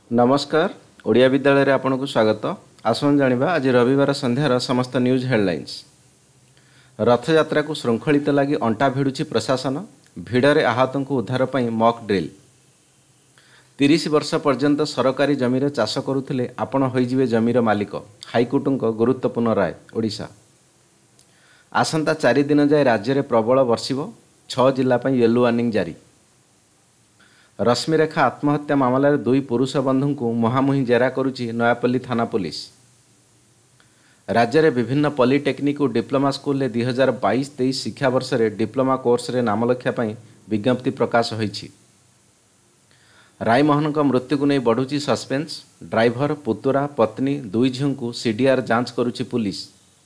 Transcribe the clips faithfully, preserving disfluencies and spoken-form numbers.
नमस्कार। ओडिया विद्यालय रे आपनको स्वागत। आसन जानिबा आज रविवार संध्यार समस्त न्यूज हेडलाइंस। रथ यात्रा को श्रृंखलित लगी अंटा भिड़ुछि प्रशासन। भिड़े आहतों को उद्धार पई मॉक ड्रिल। तीस वर्ष पर्यंत सरकारी जमीर चाष करुथिले आपण होइजिवे जमीर मालिक। हाईकोर्टଙ୍କ गुरुत्वपूर्ण राय। ओडिशा आसंता चारि दिन जाए राज्य में प्रबल बर्षिब। छह जिला पई येलो वार्निंग जारी। रश्मिरेखा आत्महत्या मामलें दुई पुरुष बंधु को मुहांमुही जेरा करुछि नयापल्ली थाना पुलिस। राज्य में विभिन्न पॉलिटेक्निक और डिप्लोमा स्कूल में दुई हजार बाईस तेईस शिक्षा वर्ष में डिप्लोमा कोर्स रे नामलेखा पई विज्ञप्ति प्रकाश होईछि। रायमोहन मृत्यु को नहीं बढ़ुछि सस्पेंस। ड्राइवर पुतुरा पत्नी दुई झील को सीडीआर जांच करुछि पुलिस।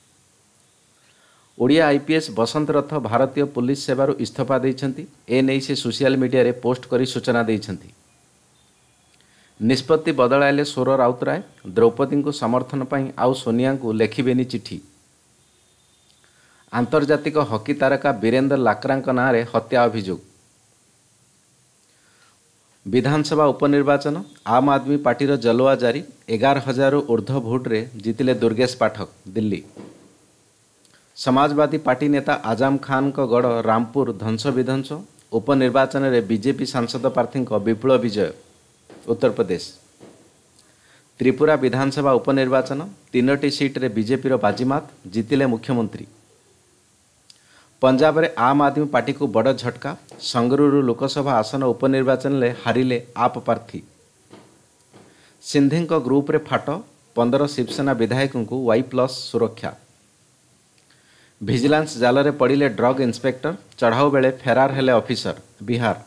ओडिया आईपीएस बसंत रथ भारतीय पुलिस सेवार इस्तीफा देइछन्ति। ए नै से सोशल मीडिया रे पोस्ट करी सूचना देइछन्ति। निष्पत्ति बदलाइले सोर राउतराय। द्रौपदी को समर्थन पई आउ सोनिया को लेखिबेनी चिठी। आंतर्जातिक हॉकी तारका वीरेंद्र लाक्रांक नाँ रे हत्या अभियोग। विधानसभा उपनिर्वाचन आम आदमी पार्टीर जलवा जारी। एगार हजार ऊर्ध्व भोट्रे जीतिले दुर्गेश पाठक दिल्ली। समाजवादी पार्टी नेता आजम खान को गढ़ रामपुर ध्वंस विध्वंस। उपनिर्वाचन में बीजेपी सांसद प्रार्थी विपुल विजय। उत्तर प्रदेश त्रिपुरा विधानसभा उपनिर्वाचन तीनोटी सीट्रे बीजेपी बाजीमात। जीतिले मुख्यमंत्री। पंजाब में आम आदमी पार्टी को बड़ झटका। संगरूर लोकसभा आसन उपनिर्वाचन में हारिले आप प्रार्थी। सिंधी ग्रुप रे फाट। पंदर शिवसेना विधायकों को वाई प्लस सुरक्षा। विजिलेंस जाल रे पड़िले ड्रग इंस्पेक्टर। चढ़ाऊ बेले फेरार हेले ऑफिसर। बिहार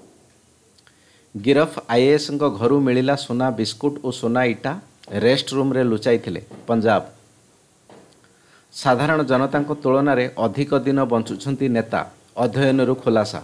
गिरफ आईएएस घरू मिलिला सोना बिस्कुट और सोना इटा। रेस्ट रूम रे लुचाई थिले। पंजाब साधारण जनता तुलन में अधिक दिन बंचुछंती नेता। अध्ययन खुलासा।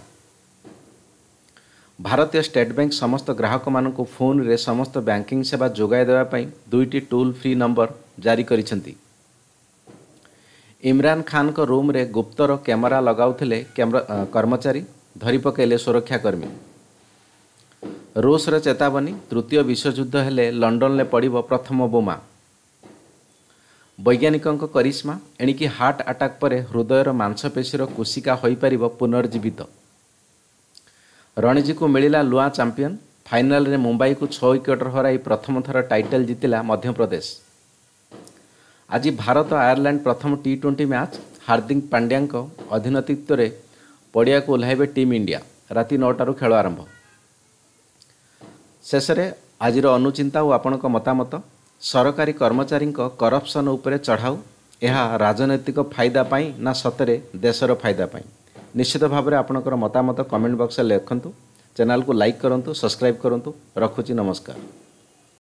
भारतीय स्टेट बैंक समस्त ग्राहक मानक फोन रे समस्त बैंकिंग सेवा जोगाई देवा पई दुईटी टोल फ्री नंबर जारी करिसेंती। इमरान खान को रूम रे गुप्तर कैमरा लगाउथिले कर्मचारी। धरी पकेले सुरक्षाकर्मी। रूस रे चेतावनी। तृतीय विश्वयुद्ध हेले लंडन ले पड़िबो प्रथम बोमा। वैज्ञानिकों करिश्मा। एणिकी हार्ट अटैक पर हृदयर मांसपेशीर कोशिका होई परिबो पुनर्जीवित। रणजी को मिलिला लुआ चैंपियन। फाइनल रे मुंबई को छह विकेट हराई प्रथम थर टाइटल जीतिला मध्यप्रदेश। आज भारत आयरलैंड प्रथम T twenty match. Hardik Pandya अधीनतित्व रे पड़िया को ओह्लाइबे टीम इंडिया। राति नौटारू खेल आरंभ। शेष में आज अनुचिंता और आपणक मतामत। सरकारी कर्मचारी करप्शन उपरे चढ़ाऊ। यह राजनैतिक फायदा पाई ना सतरे देशर फायदा पाई। निश्चित भाव में आपणकर मतामत कमेंट बॉक्स में लिखंतु। चैनल को लाइक करंतु, सब्सक्राइब करंतु। रखुची नमस्कार।